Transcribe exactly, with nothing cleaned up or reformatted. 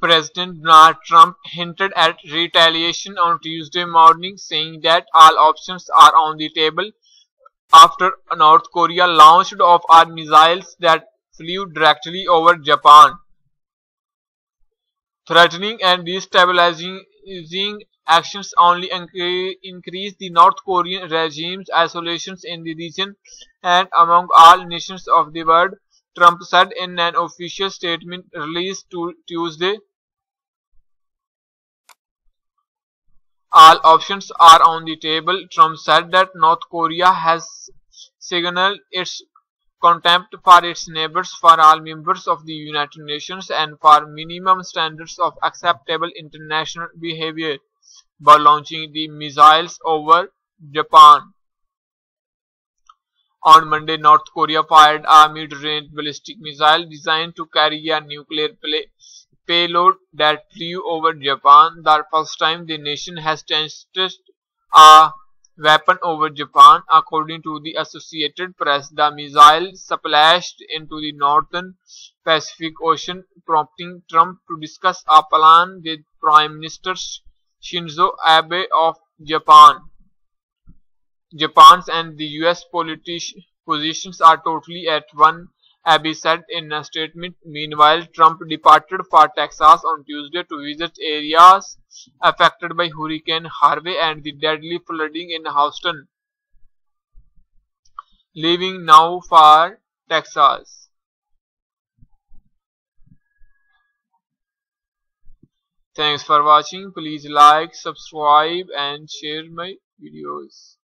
President Donald Trump hinted at retaliation on Tuesday morning, saying that all options are on the table after North Korea launched off-arm missiles that flew directly over Japan, threatening and destabilizing actions only increase the North Korean regime's isolation in the region and among all nations of the world, Trump said in an official statement released Tuesday. All options are on the table. Trump said that North Korea has signaled its contempt for its neighbors, for all members of the United Nations, and for minimum standards of acceptable international behavior by launching the missiles over Japan. On Monday, North Korea fired a mid-range ballistic missile designed to carry a nuclear payload that flew over Japan, the first time the nation has tested a weapon over Japan. According to the Associated Press, the missile splashed into the northern Pacific Ocean, prompting Trump to discuss a plan with Prime Minister Shinzo Abe of Japan. Japan's and the U S positions are totally at one, Abe said in a statement. Meanwhile, Trump departed for Texas on Tuesday to visit areas affected by Hurricane Harvey and the deadly flooding in Houston, leaving now for Texas. Thanks for watching. Please like, subscribe and share my videos.